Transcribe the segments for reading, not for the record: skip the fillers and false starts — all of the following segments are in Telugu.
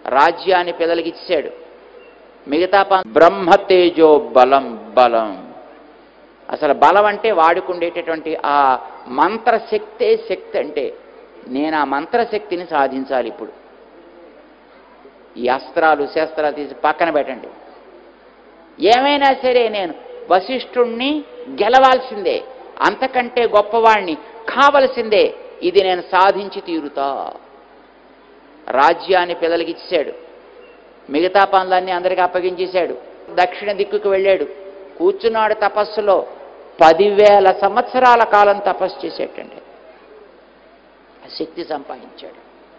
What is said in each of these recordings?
రాజ్యాన్ని పిల్లలకి ఇచ్చాడు. మిగతా బ్రహ్మతేజో బలం బలం. అసలు బలం అంటే వాడుకుండేటటువంటి ఆ మంత్రశక్తే శక్తి. అంటే నేను ఆ మంత్రశక్తిని సాధించాలి. ఇప్పుడు ఈ అస్త్రాలు శస్త్రాలు తీసి పక్కన పెట్టండి. ఏమైనా సరే నేను వశిష్ఠుణ్ణి గెలవాల్సిందే, అంతకంటే గొప్పవాణ్ణి కావలసిందే, ఇది నేను సాధించి తీరుతా. రాజ్యాన్ని పిల్లలకి ఇచ్చాడు. మిగతా పనులన్నీ అందరికీ అప్పగించేశాడు. దక్షిణ దిక్కుకు వెళ్ళాడు. కూర్చున్నాడు తపస్సులో. 10,000 సంవత్సరాల కాలం తపస్సు చేసేటండి. శక్తి సంపాదించాడు.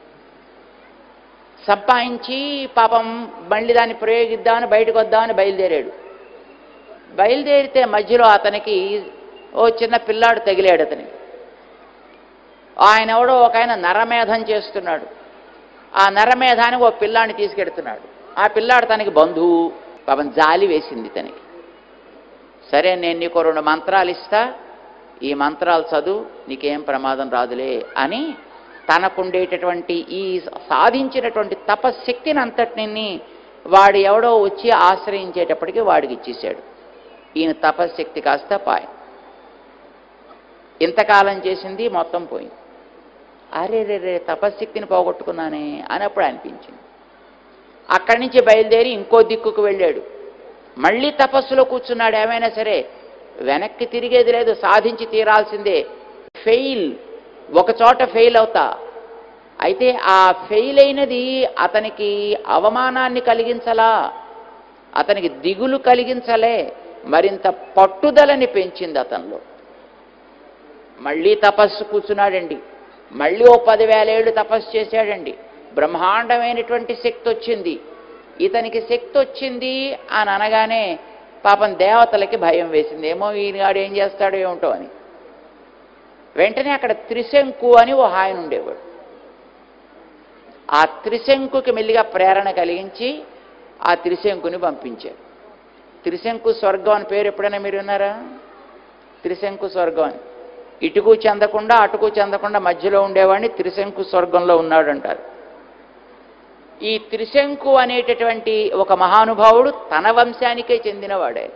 సంపాదించి పాపం మళ్ళీ దాన్ని ప్రయోగిద్దామని బయటకు వద్దామని బయలుదేరాడు. బయలుదేరితే మధ్యలో అతనికి ఓ చిన్న పిల్లాడు తగిలాడు. అతనికి ఆయన ఎవడో ఒక ఆయన నరమేధం చేస్తున్నాడు. ఆ నరమేధానికి ఓ పిల్లాడిని తీసుకెడుతున్నాడు. ఆ పిల్లాడు తనకి బంధువు. పాపం జాలి వేసింది తనకి. సరే, నేను నీకు 2 మంత్రాలు ఇస్తా, ఈ మంత్రాలు చదువు, నీకేం ప్రమాదం రాదులే అని తనకుండేటటువంటి ఈ సాధించినటువంటి తపశక్తిని అంతటిని వాడు ఎవడో వచ్చి ఆశ్రయించేటప్పటికీ వాడికి ఇచ్చేశాడు. ఈయన తపశక్తి కాస్త పాయ. ఇంతకాలం చేసింది మొత్తం పోయింది. అరే రే తపశక్తిని పోగొట్టుకున్నానే అని అప్పుడు అనిపించింది. అక్కడి నుంచి బయలుదేరి ఇంకో దిక్కుకు వెళ్ళాడు. మళ్ళీ తపస్సులో కూర్చున్నాడు. ఏమైనా సరే వెనక్కి తిరిగేది లేదు, సాధించి తీరాల్సిందే. ఫెయిల్, ఒక చోట ఫెయిల్ అవుతా. అయితే ఆ ఫెయిల్ అయినది అతనికి అవమానాన్ని కలిగించలా, అతనికి దిగులు కలిగించలే, మరింత పట్టుదలని పెంచింది అతనిలో. మళ్ళీ తపస్సు కూర్చున్నాడండి. మళ్ళీ ఓ 10,000 ఏళ్ళు తపస్సు చేశాడండి. బ్రహ్మాండమైనటువంటి శక్తి వచ్చింది. ఇతనికి శక్తి వచ్చింది అని అనగానే పాపం దేవతలకి భయం వేసింది. ఏమో ఈయనగాడు ఏం చేస్తాడో ఏమిటో అని. వెంటనే అక్కడ త్రిశంకు అని ఓ ఆయన ఉండేవాడు. ఆ త్రిశంకుకి మెల్లిగా ప్రేరణ కలిగించి ఆ త్రిశంకుని పంపించారు. త్రిశంకు స్వర్గం అని పేరు ఎప్పుడైనా మీరు విన్నారా? త్రిశంకు స్వర్గం అని. ఇటుకు చెందకుండా అటుకు చెందకుండా మధ్యలో ఉండేవాడిని త్రిశంకు స్వర్గంలో ఉన్నాడు అంటారు. ఈ త్రిశంకు అనేటటువంటి ఒక మహానుభావుడు తన వంశానికే చెందినవాడే.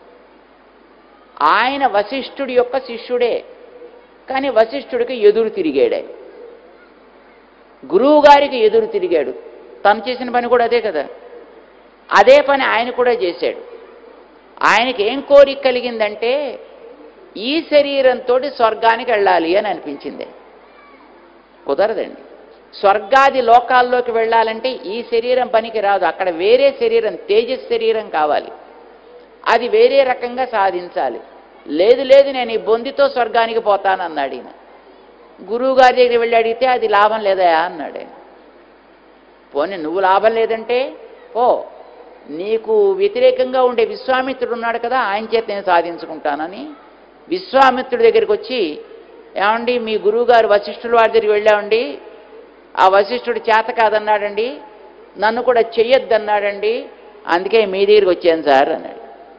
ఆయన వశిష్ఠుడి యొక్క శిష్యుడే. కానీ వశిష్ఠుడికి ఎదురు తిరిగాడే. గురువు గారికి ఎదురు తిరిగాడు. తను చేసిన పని కూడా అదే కదా. అదే పని ఆయన కూడా చేశాడు. ఆయనకి ఏం కోరిక కలిగిందంటే ఈ శరీరంతో స్వర్గానికి వెళ్ళాలి అని అనిపించింది. కుదరదండి. స్వర్గాది లోకాల్లోకి వెళ్ళాలంటే ఈ శరీరం పనికి రాదు. అక్కడ వేరే శరీరం, తేజస్ శరీరం కావాలి. అది వేరే రకంగా సాధించాలి. లేదు లేదు, నేను ఈ బొందితో స్వర్గానికి పోతానన్నాడు ఈయన. గురువు గారి దగ్గర వెళ్ళి అడిగితే అది లాభం లేదా అన్నాడు ఆయన. పోనీ నువ్వు లాభం లేదంటే ఓ, నీకు వ్యతిరేకంగా ఉండే విశ్వామిత్రుడు ఉన్నాడు కదా, ఆయన చేత నేను సాధించుకుంటానని విశ్వామిత్రుడి దగ్గరికి వచ్చి, ఏమండి మీ గురువుగారు వశిష్ఠుల వారి దగ్గరికి వెళ్ళామండి, ఆ వశిష్ఠుడు చేత కాదన్నాడండి, నన్ను కూడా చెయ్యొద్దన్నాడండి, అందుకే మీ దగ్గరికి వచ్చాను సార్ అన్నాడు.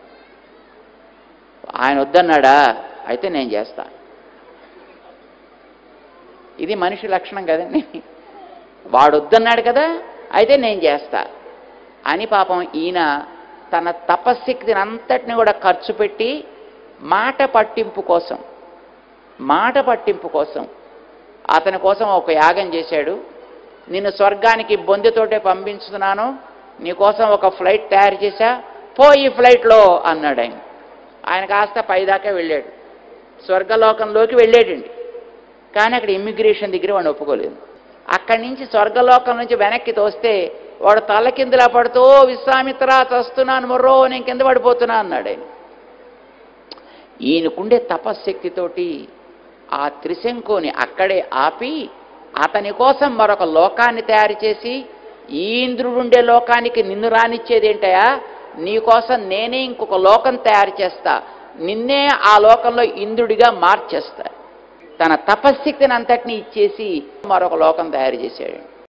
ఆయన వద్దన్నాడా? అయితే నేను చేస్తా. ఇది మనిషి లక్షణం కదండి. వాడు వద్దన్నాడు కదా, అయితే నేను చేస్తా అని పాపం ఈయన తన తపశక్తిని అంతటిని కూడా ఖర్చు పెట్టి మాట పట్టింపు కోసం అతని కోసం ఒక యాగం చేశాడు. నిన్ను స్వర్గానికి బొందెతోటే పంపించుతున్నాను, నీకోసం ఒక ఫ్లైట్ తయారు చేశా, పో ఈ ఫ్లైట్లో అన్నాడు ఆయన. ఆయన కాస్త పైదాకా వెళ్ళాడు, స్వర్గలోకంలోకి వెళ్ళాడండి. కానీ అక్కడ ఇమ్మిగ్రేషన్ దగ్గర వాడిని ఒప్పుకోలేదు. అక్కడి నుంచి స్వర్గలోకం నుంచి వెనక్కి తోస్తే వాడు తలకిందులా పడుతూ, విశ్వామిత్ర చస్తున్నాను మొర్రో, నేను కింద పడిపోతున్నా అన్నాడు ఆయన. ఈయనకుండే తపశ్శక్తితోటి ఆ త్రిశంకుని అక్కడే ఆపి అతని కోసం మరొక లోకాన్ని తయారు చేసి, ఈ ఇంద్రుడుండే లోకానికి నిన్ను రానిచ్చేదేంటయా, నీకోసం నేనే ఇంకొక లోకం తయారు చేస్తా, నిన్నే ఆ లోకంలో ఇంద్రుడిగా మార్చేస్తా. తన తపశ్శక్తిని అంతటినీ ఇచ్చేసి మరొక లోకం తయారు చేశాడు.